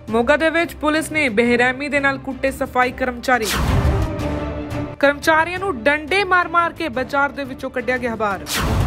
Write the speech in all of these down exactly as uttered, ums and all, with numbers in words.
ਮੋਗਾ ਦੇ ਵਿੱਚ ਪੁਲਿਸ ਨੇ ਬੇਰਹਿਮੀ ਦੇ ਨਾਲ ਕੁੱਟੇ ਸਫਾਈ ਕਰਮਚਾਰੀ। ਕਰਮਚਾਰੀਆਂ ਨੂੰ ਡੰਡੇ ਮਾਰ-ਮਾਰ ਕੇ ਬਾਜ਼ਾਰ ਦੇ ਵਿੱਚੋਂ ਕੱਢਿਆ ਗਿਆ ਬਾਹਰ।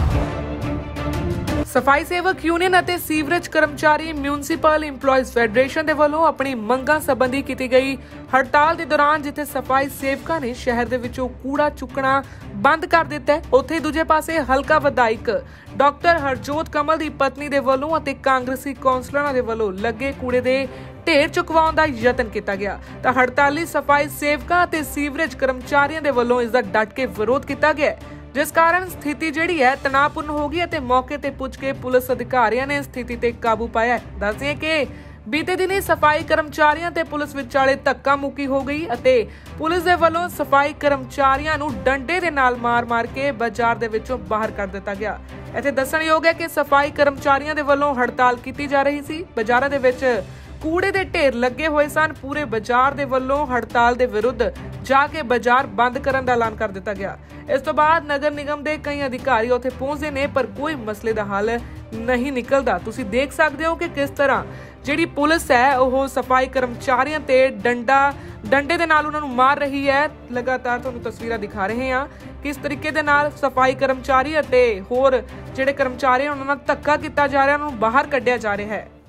ਸਫਾਈ ਸੇਵਕ ਯੂਨੀਅਨ ਅਤੇ ਸੀਵਰੇਜ ਕਰਮਚਾਰੀ ਮਿਊਨਿਸਪਲ ਇੰਪਲੋਈਜ਼ ਫੈਡਰੇਸ਼ਨ ਦੇ ਵੱਲੋਂ ਆਪਣੀ ਮੰਗਾਂ ਸੰਬੰਧੀ ਕੀਤੀ ਗਈ ਹੜਤਾਲ ਦੇ ਦੌਰਾਨ ਜਿੱਥੇ ਸਫਾਈ ਸੇਵਕਾਂ ਨੇ ਸ਼ਹਿਰ ਦੇ ਵਿੱਚੋਂ ਕੂੜਾ ਚੁੱਕਣਾ ਬੰਦ ਕਰ ਦਿੱਤਾ ਹੈ, ਉੱਥੇ ਦੂਜੇ ਪਾਸੇ ਹਲਕਾ ਵਿਧਾਇਕ ਡਾਕਟਰ ਹਰਜੋਤ ਕਮਲ ਦੀ ਪਤਨੀ ਦੇ ਵੱਲੋਂ ਅਤੇ ਕਾਂਗਰਸੀ ਕੌਂਸਲਰਾਂ ਦੇ ਵੱਲੋਂ ਲੱਗੇ ਕੂੜੇ ਦੇ ਢੇਰ ਚੁਕਵਾਉਣ ਦਾ ਯਤਨ ਕੀਤਾ ਗਿਆ ਤਾਂ ਹੜਤਾਲੀ ਸਫਾਈ ਸੇਵਕਾਂ ਅਤੇ ਸੀਵਰੇਜ ਕਰਮਚਾਰੀਆਂ ਦੇ ਵੱਲੋਂ ਇਸ ਦਾ ਡਟ ਕੇ ਵਿਰੋਧ ਕੀਤਾ ਗਿਆ, ਜਿਸ ਕਾਰਨ ਸਥਿਤੀ ਜਿਹੜੀ ਹੈ ਤਣਾਅਪੂਰਨ ਹੋ ਗਈ ਅਤੇ ਮੌਕੇ ਤੇ ਪੁੱਜ ਕੇ ਪੁਲਿਸ ਅਧਿਕਾਰੀਆਂ ਨੇ ਸਥਿਤੀ ਤੇ ਕਾਬੂ ਪਾਇਆ। ਦੱਸਦੇ ਕਿ ਬੀਤੇ ਦਿਨੀ ਸਫਾਈ ਕਰਮਚਾਰੀਆਂ ਤੇ ਪੁਲਿਸ ਵਿਚਾਲੇ ਧੱਕਾ ਮੁੱਕੀ ਹੋ ਗਈ ਅਤੇ ਪੁਲਿਸ ਦੇ ਵੱਲੋਂ ਸਫਾਈ ਕਰਮਚਾਰੀਆਂ ਨੂੰ ਡੰਡੇ ਦੇ ਨਾਲ ਮਾਰ-ਮਾਰ ਕੇ ਬਾਜ਼ਾਰ ਦੇ ਵਿੱਚੋਂ ਬਾਹਰ ਕਰ ਦਿੱਤਾ ਗਿਆ। ਇੱਥੇ ਦੱਸਣਯੋਗ ਹੈ ਕਿ ਸਫਾਈ ਕਰਮਚਾਰੀਆਂ ਦੇ ਵੱਲੋਂ ਹੜਤਾਲ ਕੀਤੀ ਜਾ ਰਹੀ ਸੀ। ਬਾਜ਼ਾਰਾਂ ਦੇ ਵਿੱਚ ਕੂੜੇ ਦੇ ਢੇਰ ਲੱਗੇ ਹੋਏ ਸਨ। ਪੂਰੇ ਬਾਜ਼ਾਰ ਦੇ ਵੱਲੋਂ ਹੜਤਾਲ ਦੇ ਵਿਰੁੱਧ ਜਾ ਕੇ ਬਾਜ਼ਾਰ ਬੰਦ ਕਰਨ ਦਾ ਐਲਾਨ ਕਰ ਦਿੱਤਾ ਗਿਆ। ਇਸ ਤੋਂ ਬਾਅਦ ਨਗਰ ਨਿਗਮ ਦੇ ਕਈ ਅਧਿਕਾਰੀ ਉੱਥੇ ਪਹੁੰਚਦੇ ਨੇ ਪਰ ਕੋਈ ਮਸਲੇ ਦਾ ਹੱਲ ਨਹੀਂ ਨਿਕਲਦਾ। ਤੁਸੀਂ ਦੇਖ ਸਕਦੇ ਹੋ ਕਿ ਕਿਸ ਤਰ੍ਹਾਂ ਜਿਹੜੀ ਪੁਲਿਸ ਹੈ ਉਹ ਸਫਾਈ ਕਰਮਚਾਰੀਆਂ ਤੇ ਡੰਡਾ ਡੰਡੇ ਦੇ ਨਾਲ ਉਹਨਾਂ ਨੂੰ ਮਾਰ ਰਹੀ ਹੈ। ਲਗਾਤਾਰ ਤੁਹਾਨੂੰ ਤਸਵੀਰਾਂ ਦਿਖਾ ਰਹੇ ਹਾਂ ਕਿਸ ਤਰੀਕੇ ਦੇ ਨਾਲ ਸਫਾਈ ਕਰਮਚਾਰੀ ਅਤੇ ਹੋਰ ਜਿਹੜੇ ਕਰਮਚਾਰੀ ਉਹਨਾਂ ਨਾਲ ਧੱਕਾ ਕੀਤਾ ਜਾ ਰਿਹਾ, ਉਹਨਾਂ ਨੂੰ ਬਾਹਰ ਕੱਢਿਆ ਜਾ ਰਿਹਾ ਹੈ।